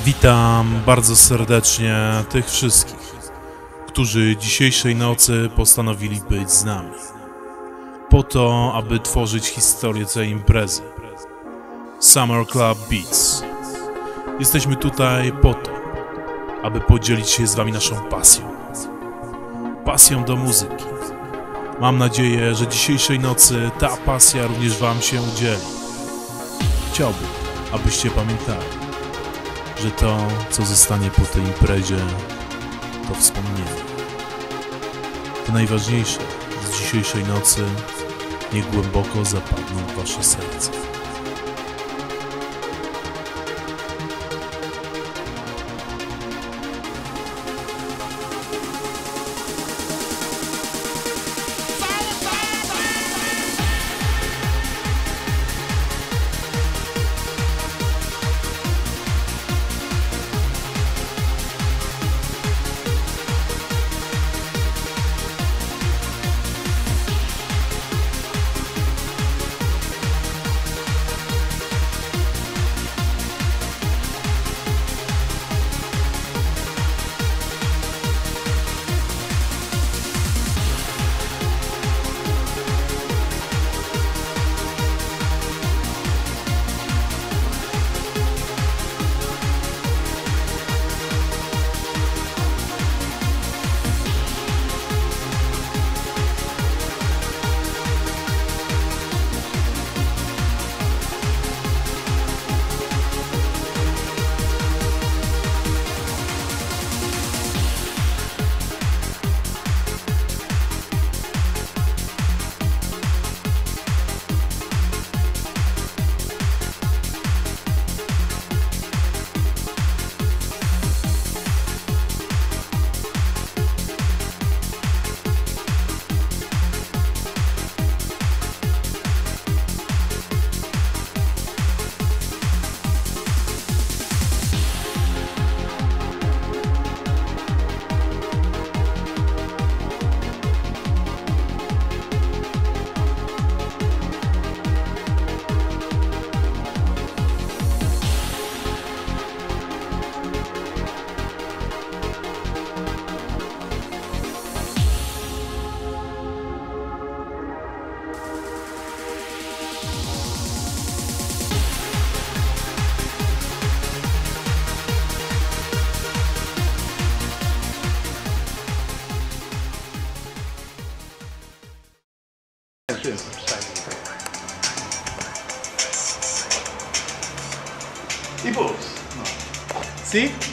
Witam bardzo serdecznie tych wszystkich, którzy dzisiejszej nocy postanowili być z nami. Po to, aby tworzyć historię tej imprezy. Summer Club Beats. Jesteśmy tutaj po to, aby podzielić się z wami naszą pasją. Pasją do muzyki. Mam nadzieję, że dzisiejszej nocy ta pasja również wam się udzieli. Chciałbym, abyście pamiętali, że to, co zostanie po tej imprezie, to wspomnienie. To najważniejsze z dzisiejszej nocy niech głęboko zapadną w wasze serce. I puls. No. Si?